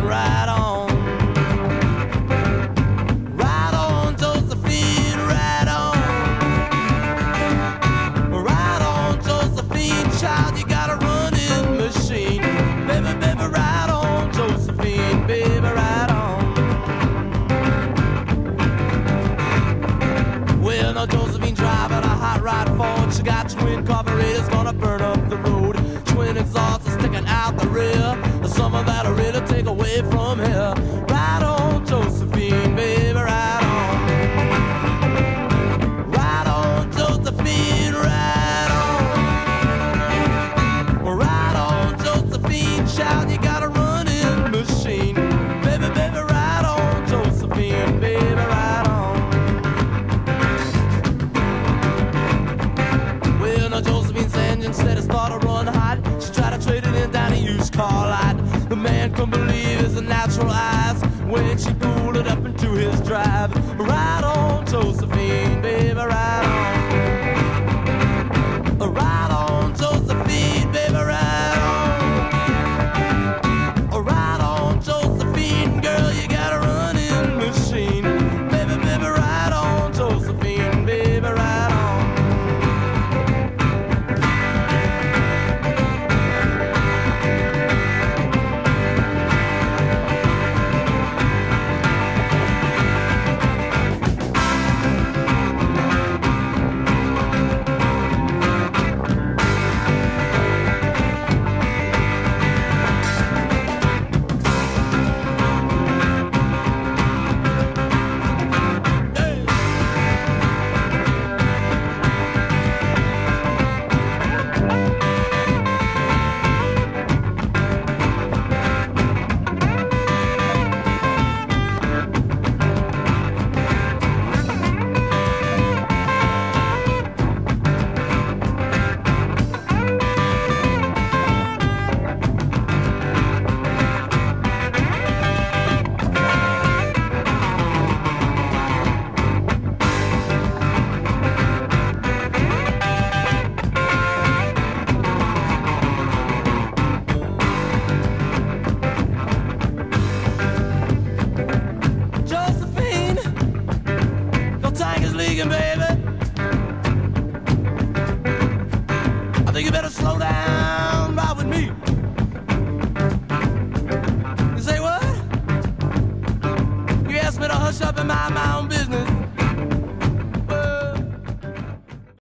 right on. Right on, Josephine, right on. Right on, Josephine, child, you got a running machine. Baby, baby, right on, Josephine, baby, right on. Well, now Josephine driving a hot rod Ford. She got twin carburetors gonna burn up the road. Twin exhausts are sticking out the rear. Some of that'll really take away from here. Right on, Josephine, baby, right on. Right on, Josephine, right on. Right on, Josephine, child, you got a running machine. Baby, baby, right on, Josephine, baby, right on. Well, now Josephine's engine said it started to run hot. She tried to trade it in down a used car lot. The man couldn't believe his natural eyes when she pulled it up into his drive. Right on, Josephine, baby, right on. Right on, Josephine, baby, right on. Right on, Josephine, girl, you got a running machine. Baby, baby, right on, Josephine, baby, right on. Baby, I think you better slow down, ride with me. You say what? You asked me to hush up and mind my own business.